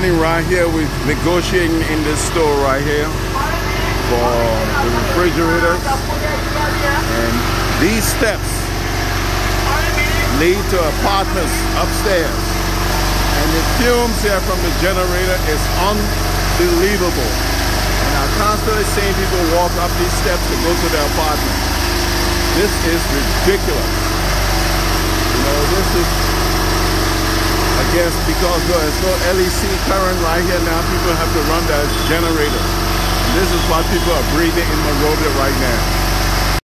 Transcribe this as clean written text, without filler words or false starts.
standing right here. We're negotiating in this store right here for the refrigerators. And these steps lead to apartments upstairs. And the fumes here from the generator is unbelievable. And I'm constantly seeing people walk up these steps to go to their apartment. This is ridiculous. You know, this is, I guess, because there's no LEC current right here now, people have to run their generator. And this is what people are breathing in Monrovia right now.